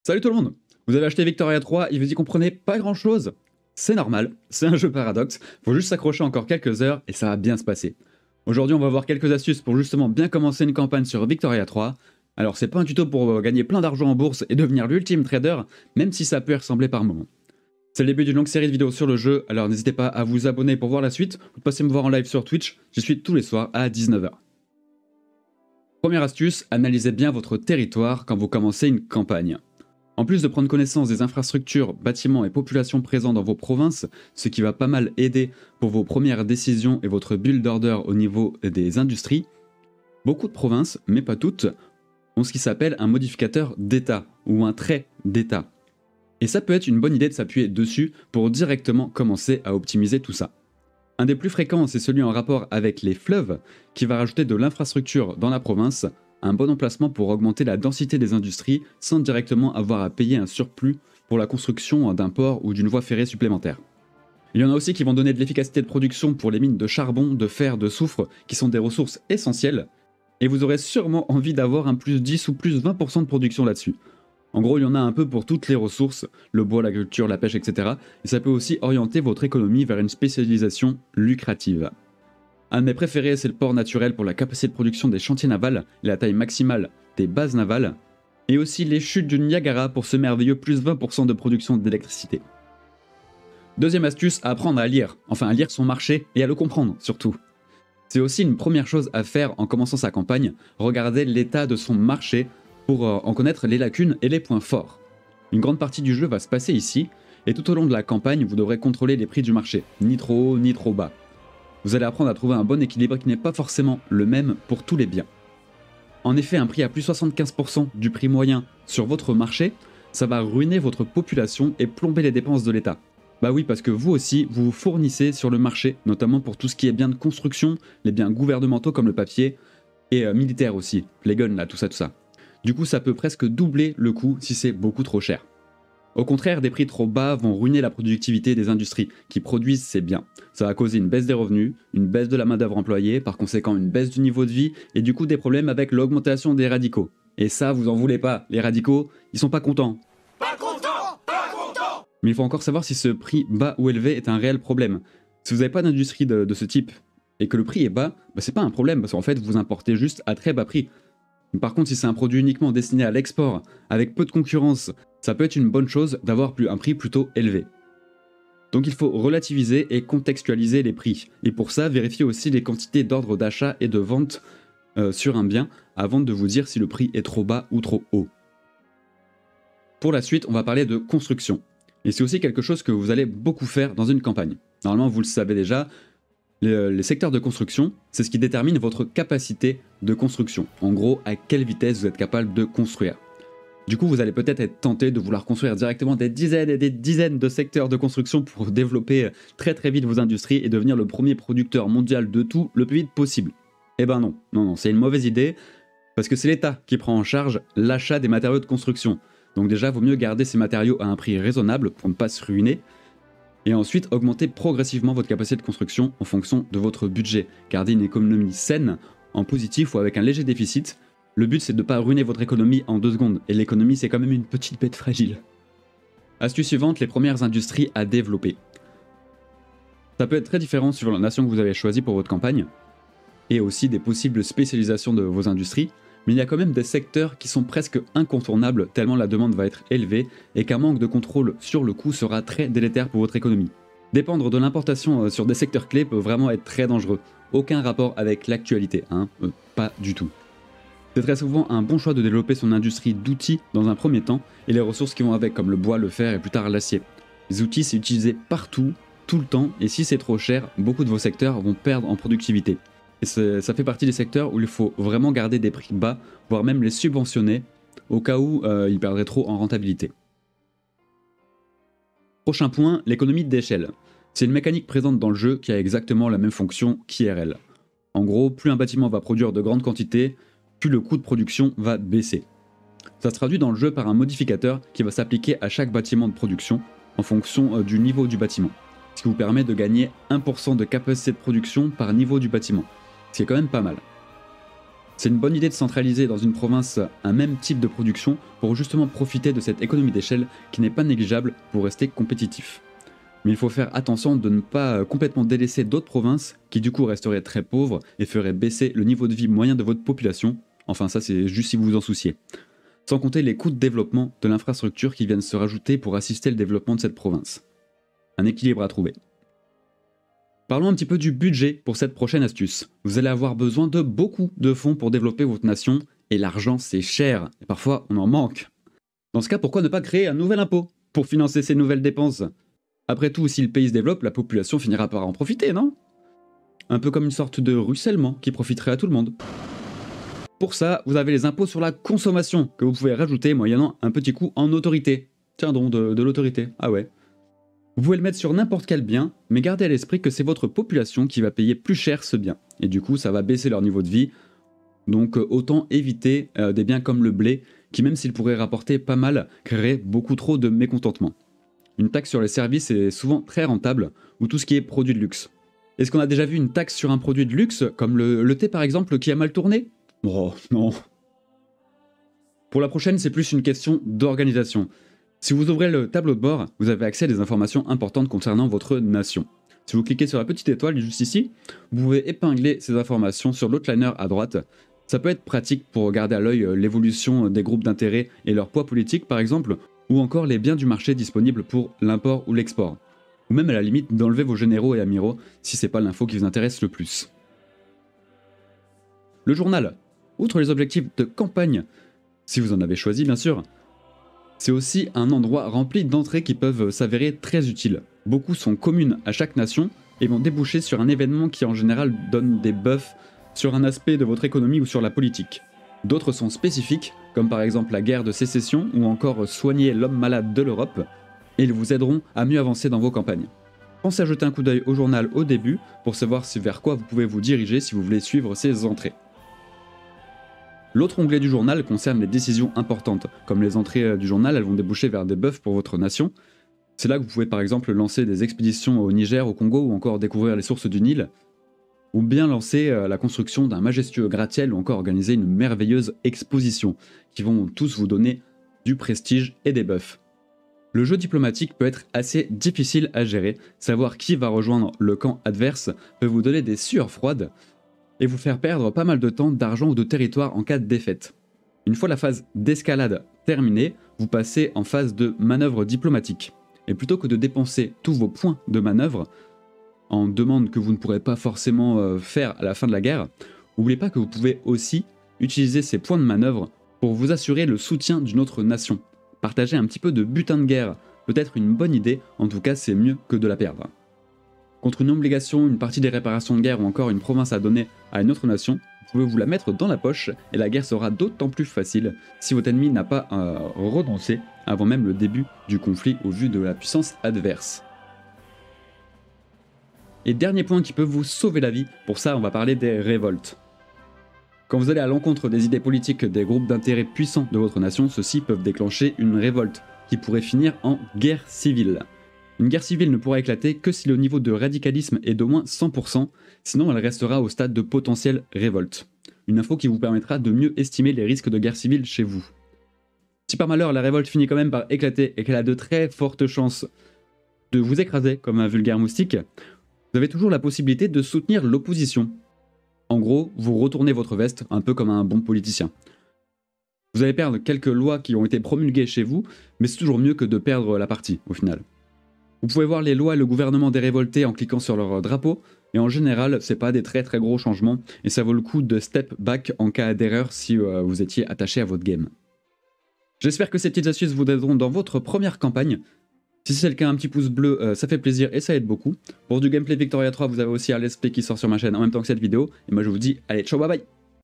Salut tout le monde. Vous avez acheté Victoria 3 et vous y comprenez pas grand chose. C'est normal, c'est un jeu paradoxe, faut juste s'accrocher encore quelques heures et ça va bien se passer. Aujourd'hui on va voir quelques astuces pour justement bien commencer une campagne sur Victoria 3. Alors c'est pas un tuto pour gagner plein d'argent en bourse et devenir l'ultime trader, même si ça peut y ressembler par moments. C'est le début d'une longue série de vidéos sur le jeu, alors n'hésitez pas à vous abonner pour voir la suite, ou de passer me voir en live sur Twitch, j'y suis tous les soirs à 19h. Première astuce, analysez bien votre territoire quand vous commencez une campagne. En plus de prendre connaissance des infrastructures, bâtiments et populations présents dans vos provinces, ce qui va pas mal aider pour vos premières décisions et votre build order au niveau des industries, beaucoup de provinces, mais pas toutes, ont ce qui s'appelle un modificateur d'état ou un trait d'état. Et ça peut être une bonne idée de s'appuyer dessus pour directement commencer à optimiser tout ça. Un des plus fréquents, c'est celui en rapport avec les fleuves, qui va rajouter de l'infrastructure dans la province, un bon emplacement pour augmenter la densité des industries sans directement avoir à payer un surplus pour la construction d'un port ou d'une voie ferrée supplémentaire. Il y en a aussi qui vont donner de l'efficacité de production pour les mines de charbon, de fer, de soufre, qui sont des ressources essentielles, et vous aurez sûrement envie d'avoir un plus 10 ou plus 20% de production là-dessus. En gros, il y en a un peu pour toutes les ressources, le bois, l'agriculture, la pêche, etc. Et ça peut aussi orienter votre économie vers une spécialisation lucrative. Un de mes préférés, c'est le port naturel pour la capacité de production des chantiers navals et la taille maximale des bases navales, et aussi les chutes du Niagara pour ce merveilleux plus 20% de production d'électricité. Deuxième astuce, apprendre à lire, enfin à lire son marché et à le comprendre surtout. C'est aussi une première chose à faire en commençant sa campagne, regarder l'état de son marché pour en connaître les lacunes et les points forts. Une grande partie du jeu va se passer ici, et tout au long de la campagne, vous devrez contrôler les prix du marché, ni trop haut ni trop bas. Vous allez apprendre à trouver un bon équilibre qui n'est pas forcément le même pour tous les biens. En effet, un prix à plus 75% du prix moyen sur votre marché, ça va ruiner votre population et plomber les dépenses de l'État. Bah oui, parce que vous aussi, vous vous fournissez sur le marché, notamment pour tout ce qui est biens de construction, les biens gouvernementaux comme le papier, et militaires aussi, les guns là, tout ça. Du coup, ça peut presque doubler le coût si c'est beaucoup trop cher. Au contraire, des prix trop bas vont ruiner la productivité des industries qui produisent ces biens. Ça va causer une baisse des revenus, une baisse de la main-d'œuvre employée, par conséquent une baisse du niveau de vie et du coup des problèmes avec l'augmentation des radicaux. Et ça, vous en voulez pas, les radicaux, ils sont pas contents. Pas content, pas content. Mais il faut encore savoir si ce prix bas ou élevé est un réel problème. Si vous n'avez pas d'industrie de ce type et que le prix est bas, bah c'est pas un problème parce qu'en fait vous importez juste à très bas prix. Par contre, si c'est un produit uniquement destiné à l'export, avec peu de concurrence, ça peut être une bonne chose d'avoir un prix plutôt élevé. Donc il faut relativiser et contextualiser les prix. Et pour ça, vérifiez aussi les quantités d'ordres d'achat et de vente sur un bien avant de vous dire si le prix est trop bas ou trop haut. Pour la suite, on va parler de construction. Et c'est aussi quelque chose que vous allez beaucoup faire dans une campagne. Normalement, vous le savez déjà, les secteurs de construction, c'est ce qui détermine votre capacité de construction. En gros, à quelle vitesse vous êtes capable de construire. Du coup, vous allez peut-être être tenté de vouloir construire directement des dizaines et des dizaines de secteurs de construction pour développer très vite vos industries et devenir le premier producteur mondial de tout le plus vite possible. Eh ben non, c'est une mauvaise idée, parce que c'est l'État qui prend en charge l'achat des matériaux de construction. Donc déjà, il vaut mieux garder ces matériaux à un prix raisonnable pour ne pas se ruiner, et ensuite augmenter progressivement votre capacité de construction en fonction de votre budget. Garder une économie saine, en positif ou avec un léger déficit. Le but c'est de ne pas ruiner votre économie en 2 secondes, et l'économie c'est quand même une petite bête fragile. Astuce suivante, les premières industries à développer. Ça peut être très différent suivant la nation que vous avez choisie pour votre campagne, et aussi des possibles spécialisations de vos industries, mais il y a quand même des secteurs qui sont presque incontournables tellement la demande va être élevée et qu'un manque de contrôle sur le coût sera très délétère pour votre économie. Dépendre de l'importation sur des secteurs clés peut vraiment être très dangereux. Aucun rapport avec l'actualité, pas du tout. C'est très souvent un bon choix de développer son industrie d'outils dans un premier temps et les ressources qui vont avec comme le bois, le fer et plus tard l'acier. Les outils c'est utilisé partout, tout le temps, et si c'est trop cher, beaucoup de vos secteurs vont perdre en productivité. Et ça fait partie des secteurs où il faut vraiment garder des prix bas, voire même les subventionner, au cas où ils perdraient trop en rentabilité. Prochain point, l'économie d'échelle. C'est une mécanique présente dans le jeu qui a exactement la même fonction qu'IRL. En gros, plus un bâtiment va produire de grandes quantités, plus le coût de production va baisser. Ça se traduit dans le jeu par un modificateur qui va s'appliquer à chaque bâtiment de production en fonction du niveau du bâtiment, ce qui vous permet de gagner 1% de capacité de production par niveau du bâtiment. Ce qui est quand même pas mal. C'est une bonne idée de centraliser dans une province un même type de production pour justement profiter de cette économie d'échelle qui n'est pas négligeable pour rester compétitif. Mais il faut faire attention de ne pas complètement délaisser d'autres provinces qui du coup resteraient très pauvres et feraient baisser le niveau de vie moyen de votre population. Enfin ça c'est juste si vous vous en souciez. Sans compter les coûts de développement de l'infrastructure qui viennent se rajouter pour assister le développement de cette province. Un équilibre à trouver. Parlons un petit peu du budget pour cette prochaine astuce. Vous allez avoir besoin de beaucoup de fonds pour développer votre nation, et l'argent c'est cher, et parfois on en manque. Dans ce cas, pourquoi ne pas créer un nouvel impôt pour financer ces nouvelles dépenses? Après tout, si le pays se développe, la population finira par en profiter, non? Un peu comme une sorte de ruissellement qui profiterait à tout le monde. Pour ça, vous avez les impôts sur la consommation, que vous pouvez rajouter moyennant un petit coup en autorité. Tiens donc, de l'autorité, ah ouais. Vous pouvez le mettre sur n'importe quel bien, mais gardez à l'esprit que c'est votre population qui va payer plus cher ce bien. Et du coup, ça va baisser leur niveau de vie. Donc autant éviter des biens comme le blé, qui même s'il pourrait rapporter pas mal, créerait beaucoup trop de mécontentement. Une taxe sur les services est souvent très rentable, ou tout ce qui est produit de luxe. Est-ce qu'on a déjà vu une taxe sur un produit de luxe, comme le thé par exemple, qui a mal tourné? Oh non. Pour la prochaine, c'est plus une question d'organisation. Si vous ouvrez le tableau de bord, vous avez accès à des informations importantes concernant votre nation. Si vous cliquez sur la petite étoile juste ici, vous pouvez épingler ces informations sur l'outliner à droite. Ça peut être pratique pour regarder à l'œil l'évolution des groupes d'intérêt et leur poids politique par exemple, ou encore les biens du marché disponibles pour l'import ou l'export. Ou même à la limite d'enlever vos généraux et amiraux si c'est pas l'info qui vous intéresse le plus. Le journal, outre les objectifs de campagne, si vous en avez choisi bien sûr, c'est aussi un endroit rempli d'entrées qui peuvent s'avérer très utiles. Beaucoup sont communes à chaque nation et vont déboucher sur un événement qui en général donne des buffs sur un aspect de votre économie ou sur la politique. D'autres sont spécifiques, comme par exemple la guerre de sécession ou encore soigner l'homme malade de l'Europe, et ils vous aideront à mieux avancer dans vos campagnes. Pensez à jeter un coup d'œil au journal au début pour savoir vers quoi vous pouvez vous diriger si vous voulez suivre ces entrées. L'autre onglet du journal concerne les décisions importantes. Comme les entrées du journal, elles vont déboucher vers des buffs pour votre nation. C'est là que vous pouvez par exemple lancer des expéditions au Niger, au Congo ou encore découvrir les sources du Nil. Ou bien lancer la construction d'un majestueux gratte-ciel ou encore organiser une merveilleuse exposition qui vont tous vous donner du prestige et des buffs. Le jeu diplomatique peut être assez difficile à gérer. Savoir qui va rejoindre le camp adverse peut vous donner des sueurs froides et vous faire perdre pas mal de temps, d'argent ou de territoire en cas de défaite. Une fois la phase d'escalade terminée, vous passez en phase de manœuvre diplomatique. Et plutôt que de dépenser tous vos points de manœuvre en demande que vous ne pourrez pas forcément faire à la fin de la guerre, n'oubliez pas que vous pouvez aussi utiliser ces points de manœuvre pour vous assurer le soutien d'une autre nation. Partager un petit peu de butin de guerre peut être une bonne idée, en tout cas c'est mieux que de la perdre. Contre une obligation, une partie des réparations de guerre ou encore une province à donner à une autre nation, vous pouvez vous la mettre dans la poche et la guerre sera d'autant plus facile si votre ennemi n'a pas renoncé avant même le début du conflit au vu de la puissance adverse. Et dernier point qui peut vous sauver la vie, pour ça on va parler des révoltes. Quand vous allez à l'encontre des idées politiques des groupes d'intérêt puissants de votre nation, ceux-ci peuvent déclencher une révolte qui pourrait finir en guerre civile. Une guerre civile ne pourra éclater que si le niveau de radicalisme est d'au moins 100%, sinon elle restera au stade de potentielle révolte. Une info qui vous permettra de mieux estimer les risques de guerre civile chez vous. Si par malheur la révolte finit quand même par éclater et qu'elle a de très fortes chances de vous écraser comme un vulgaire moustique, vous avez toujours la possibilité de soutenir l'opposition. En gros, vous retournez votre veste un peu comme un bon politicien. Vous allez perdre quelques lois qui ont été promulguées chez vous, mais c'est toujours mieux que de perdre la partie au final. Vous pouvez voir les lois et le gouvernement des révoltés en cliquant sur leur drapeau, et en général, c'est pas des très gros changements, et ça vaut le coup de step back en cas d'erreur si vous étiez attaché à votre game. J'espère que ces petites astuces vous aideront dans votre première campagne. Si c'est le cas, un petit pouce bleu, ça fait plaisir et ça aide beaucoup. Pour du gameplay Victoria 3, vous avez aussi un let's play qui sort sur ma chaîne en même temps que cette vidéo, et moi je vous dis, allez, ciao, bye bye!